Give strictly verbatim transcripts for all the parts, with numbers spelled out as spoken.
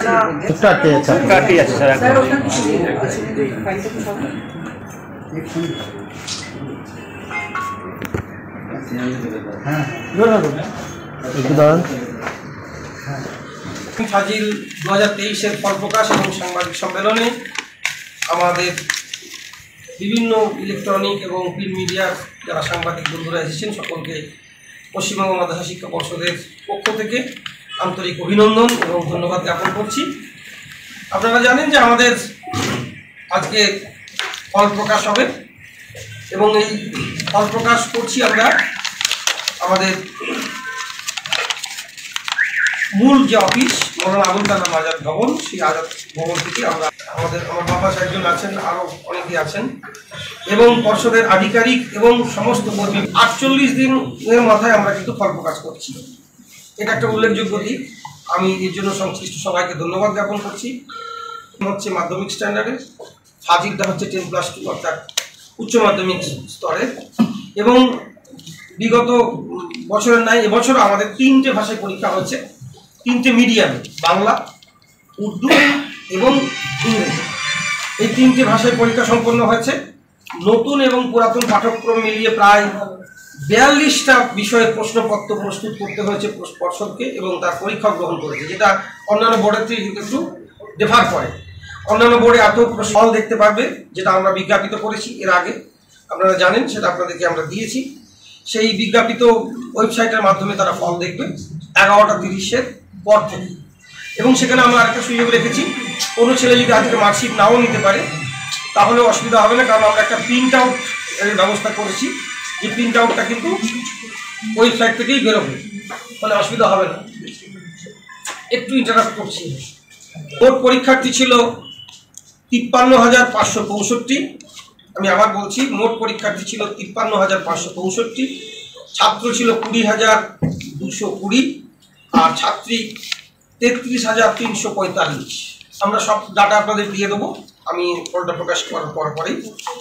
কাটে আছে কাটে আছে স্যার স্যার ওখানে ফাইলটা তো সব হ্যাঁ একটু দাঁড়ান। ফাজিল দু হাজার তেইশের ফল প্রকাশ এবং সাংবাদিক সম্মেলনে আমাদের বিভিন্ন ইলেকট্রনিক এবং প্রিন্ট মিডিয়ার যারা সাংবাদিক বন্ধুরা এসেছেন সকলকে পশ্চিমবঙ্গ মাদ্রাসা শিক্ষা পর্ষদের পক্ষ থেকে আন্তরিক অভিনন্দন এবং ধন্যবাদ জ্ঞাপন করছি। আপনারা জানেন যে আমাদের আজকে ফল প্রকাশ হবে এবং এই ফল প্রকাশ করছি আমরা আমাদের মূল যে অফিস মৌলানা আবুল কালাম আজাদ ভবন, সেই আজাদ ভবন থেকে আমরা আমাদের আমার বাবা একজন আছেন, আরও অনেকে আছেন এবং পর্ষদের আধিকারিক এবং সমস্ত কর্মী আটচল্লিশ দিনের মাথায় আমরা কিন্তু ফল প্রকাশ করছি। এটা একটা উল্লেখযোগ্য দিক। আমি এর জন্য সংশ্লিষ্ট সবাইকে ধন্যবাদ জ্ঞাপন করছি। হচ্ছে মাধ্যমিক স্ট্যান্ডার্ডের, ফাজিলটা হচ্ছে টেন প্লাস টু অর্থাৎ উচ্চ মাধ্যমিক স্তরের এবং বিগত বছরের নাই এবছর আমাদের তিনটে ভাষায় পরীক্ষা হচ্ছে, তিনটে মিডিয়ামে, বাংলা, উর্দু এবং ইংরেজি। এই তিনটে ভাষায় পরীক্ষা সম্পন্ন হয়েছে। নতুন এবং পুরাতন পাঠ্যক্রম মিলিয়ে প্রায় বিয়াল্লিশটা বিষয়ের প্রশ্নপত্র প্রস্তুত করতে হয়েছে পর্ষদকে এবং তার পরীক্ষা গ্রহণ করেছে, যেটা অন্যান্য বোর্ডের থেকে কিন্তু একটু ডিফার করে। অন্যান্য বোর্ডে এত ফল দেখতে পারবে যেটা আমরা বিজ্ঞাপিত করেছি এর আগে, আপনারা জানেন, সেটা আপনাদেরকে আমরা দিয়েছি। সেই বিজ্ঞাপিত ওয়েবসাইটের মাধ্যমে তারা ফল দেখবে এগারোটা তিরিশের পর থেকে। এবং সেখানে আমরা আরেকটা সুযোগ রেখেছি, কোনো ছেলে যদি আজকে মার্কশিট নাও নিতে পারে তাহলে অসুবিধা হবে না, কারণ আমরা একটা প্রিন্ট আউট এর ব্যবস্থা করেছি, যে প্রিন্ট আউটটা কিন্তু ওয়েবসাইট থেকেই বেরোবে, ফলে অসুবিধা হবে না। একটু ইন্টারাপ্ট করছি। মোট পরীক্ষার্থী ছিল তিপ্পান্ন হাজার পাঁচশো পঁয়ষট্টি। আমি আবার বলছি, মোট পরীক্ষার্থী ছিল তিপ্পান্ন হাজার পাঁচশো পঁয়ষট্টি, ছাত্র ছিল কুড়ি হাজার দুশো কুড়ি আর ছাত্রী তেত্রিশ হাজার তিনশো পঁয়তাল্লিশ। আমরা সব ডাটা আপনাদের দিয়ে দেবো আমি ফলটা প্রকাশ করার পর পরেই।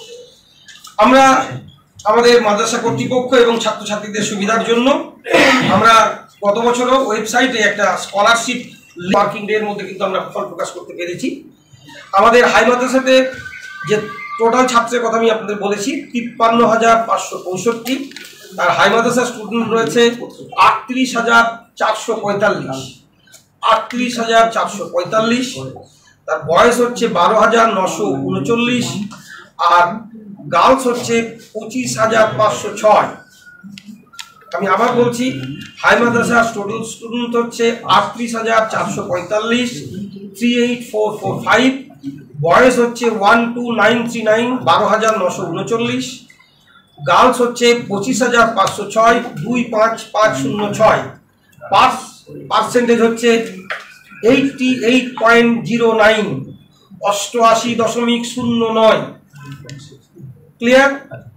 আমরা আমাদের মাদ্রাসা কর্তৃপক্ষ এবং ছাত্রছাত্রীদের সুবিধার জন্য আমরা গত বছরও ওয়েবসাইটে একটা স্কলারশিপ ওয়ার্কিং ডে এর মধ্যে কিন্তু আমরা ফল প্রকাশ করতে পেরেছি। আমাদের হাই মাদ্রাসাতে যে টোটাল ছাত্রের কথা আমি আপনাদের বলেছি তিপ্পান্ন হাজার পাঁচশো পঁয়ষট্টি, আর হাই মাদ্রাসার স্টুডেন্ট রয়েছে আটত্রিশ হাজার চারশো পঁয়তাল্লিশ আটত্রিশ হাজার চারশো পঁয়তাল্লিশ তার বয়স হচ্ছে বারো হাজার নশো উনচল্লিশ আর গার্লস হচ্ছে পঁচিশ হাজার পাঁচশো ছয়। আমি আবার বলছি, হাই মাদ্রাসার স্টুডেন্ট স্টুডেন্ট হচ্ছে আটত্রিশ হাজার চারশো পঁয়তাল্লিশ three eight four four five, বয়স হচ্ছে one two nine three nine বারো হাজার নশো উনচল্লিশ, গার্লস হচ্ছে পঁচিশ হাজার পাঁচশো ছয় দুই পাঁচ পাঁচ শূন্য ছয়, পাস পার্সেন্টেজ হচ্ছে eighty eight point zero nine অষ্টআশি দশমিক শূন্য নয়। ক্লিয়ার?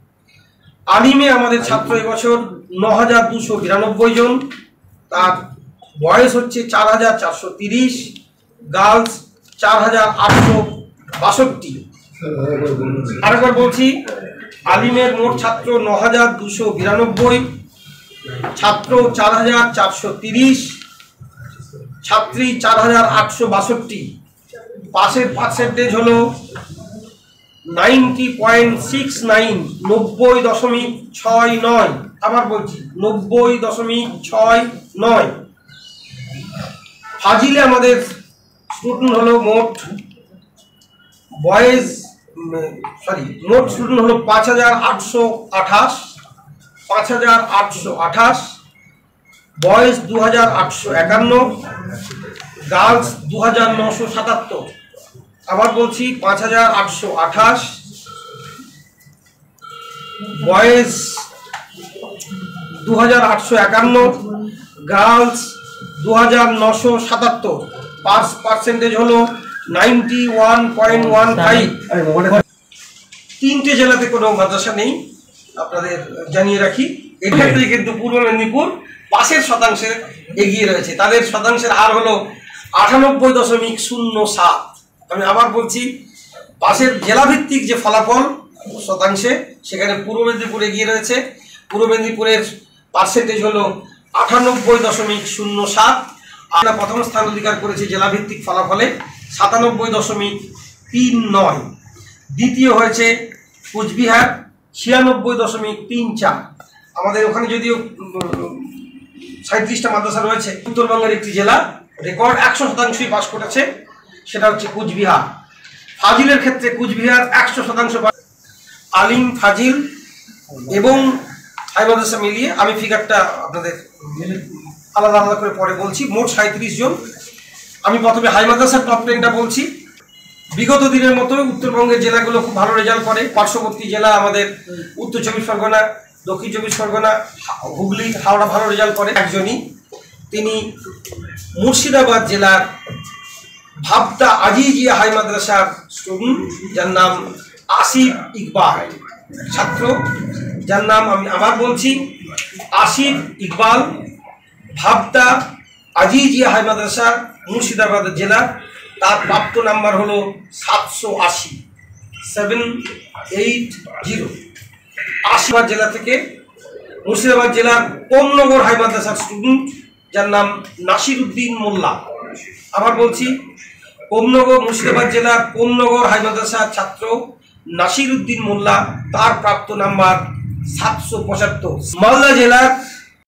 আলিমে আমাদের ছাত্র এবছর ন হাজার দুশো বিরানব্বই জন, তার বয়স হচ্ছে চার হাজার চারশো তিরিশ, গার্লস চার হাজার আটশো বাষট্টি। আরেকবার বলছি, আলিমের মোট ছাত্র ন হাজার দুশো বিরানব্বই, ছাত্র চার হাজার চারশো তিরিশ, ছাত্রী চার হাজার আটশো বাষট্টি। পাসের পার্সেন্টেজ হলো নাইনটি পয়েন্ট সিক্স নাইন নব্বই দশমিক ছয় নয়। আবার বলছি, নব্বই দশমিক ছয় নয়। ফাজিলে আমাদের স্টুডেন্ট হলো মোট বয়েজ সরি মোট স্টুডেন্ট হলো পাঁচ হাজার আটশো আঠাশ পাঁচ হাজার আটশো আঠাশ, বয়েজ দু হাজার আটশো একান্ন, গার্লস দু হাজার নশো সাতাত্তর। আবার বলছি, পাঁচ হাজার আটশো আঠাশ, বয়েজ দু হাজার আটশো একান্ন, গার্লস দু হাজার নশো সাতাত্তর। পাস পার্সেন্টেজ হলো ninety one point one five. তিনটে জেলাতে কোনো মাদ্রাসা নেই, আপনাদের জানিয়ে রাখি। এক্ষেত্রে কিন্তু পূর্ব মেদিনীপুর পাশের শতাংশে এগিয়ে রয়েছে, তাদের শতাংশের হার হলো আটানব্বই দশমিক শূন্য সাত। আমি আবার বলছি, পাশের জেলাভিত্তিক যে ফলাফল শতাংশে, সেখানে পূর্ব মেদিনীপুর এগিয়ে রয়েছে। পূর্ব মেদিনীপুরের পার্সেন্টেজ হলো আটানব্বই দশমিক শূন্য সাত আমরা প্রথম স্থান অধিকার করেছি জেলাভিত্তিক ফলাফলে সাতানব্বই দশমিক তিন নয়। দ্বিতীয় হয়েছে কুচবিহার ছিয়ানব্বই দশমিক তিন চার। আমাদের ওখানে যদিও সাঁত্রিশটা মাদ্রাসা রয়েছে, উত্তরবঙ্গের একটি জেলা রেকর্ড একশো শতাংশই পাস করেছে, সেটা হচ্ছে কুচবিহার। ফাজিলের ক্ষেত্রে কুচবিহার একশো শতাংশ। আলিম, ফাজিল এবং হাই মাদ্রাসা মিলিয়ে আমি ফিগারটা আপনাদের আলাদা আলাদা করে পরে বলছি। মোট সাঁত্রিশ জন। আমি প্রথমে হাই মাদ্রাসার টপ টেনটা বলছি। বিগত দিনের মতো উত্তরবঙ্গের জেলাগুলো খুব ভালো রেজাল্ট করে। পার্শ্ববর্তী জেলা আমাদের উত্তর চব্বিশ পরগনা, দক্ষিণ চব্বিশ পরগনা, হুগলি, হাওড়া ভালো রেজাল্ট করে। একজনই, তিনি মুর্শিদাবাদ জেলার ভাবতা আজিজিয়া হাই মাদ্রাসার স্টুডেন্ট, যার নাম আসিফ ইকবাল। ছাত্র যার নাম আমি আবার বলছি, আসিফ ইকবাল, ভাবতা আজিজিয়া হাই মাদ্রাসা মুর্শিদাবাদ জেলা। তার প্রাপ্ত নাম্বার হলো সাতশো আশি, সেভেন এইট জিরো। আশিবাদ জেলা থেকে মুর্শিদাবাদ জেলার কোমনগর হাই মাদ্রাসার স্টুডেন্ট, যার নাম নাসির উদ্দিন মোল্লা। আবার বলছি, কোমনগর মুর্শিদাবাদ জেলার কোমনগর হাই মাদ্রাসার ছাত্র নাসির উদ্দিন মোল্লা, তার প্রাপ্ত নাম্বার সাতশো পঁচাত্তর। মালদা জেলার